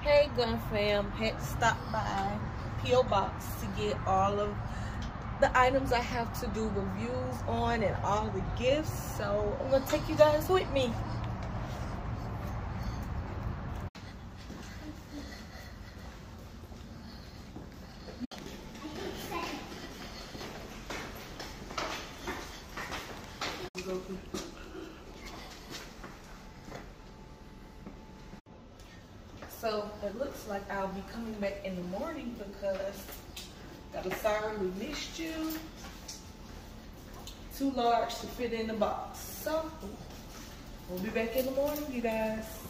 Hey Gun Fam, had to stop by P.O. Box to get all of the items I have to do reviews on and all the gifts. So I'm gonna take you guys with me. So it looks like I'll be coming back in the morning because got a sorry we missed you. Too large to fit in the box. So we'll be back in the morning, you guys.